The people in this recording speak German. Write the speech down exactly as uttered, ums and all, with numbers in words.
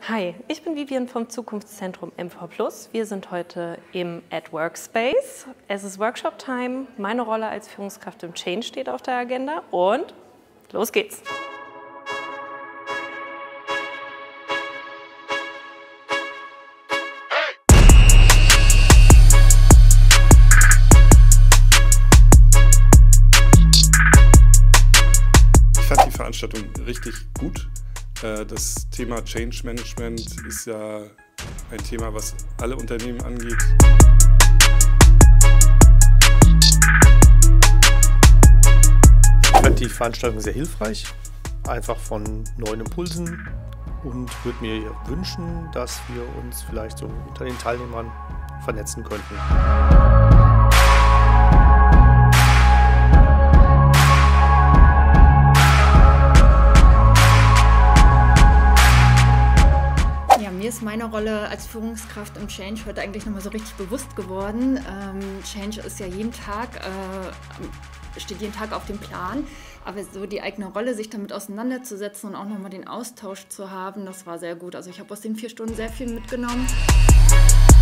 Hi, ich bin Vivian vom Zukunftszentrum M V plus. Wir sind heute im At Workspace. Es ist Workshop-Time. Meine Rolle als Führungskraft im Change steht auf der Agenda und los geht's! Ich fand die Veranstaltung richtig gut. Das Thema Change Management ist ja ein Thema, was alle Unternehmen angeht. Ich fand die Veranstaltung sehr hilfreich, einfach von neuen Impulsen, und würde mir wünschen, dass wir uns vielleicht so unter den Teilnehmern vernetzen könnten. Mir ist meine Rolle als Führungskraft im Change heute eigentlich nochmal so richtig bewusst geworden. Ähm, Change ist ja jeden Tag, äh, steht jeden Tag auf dem Plan, aber so die eigene Rolle, sich damit auseinanderzusetzen und auch nochmal den Austausch zu haben, das war sehr gut. Also ich habe aus den vier Stunden sehr viel mitgenommen.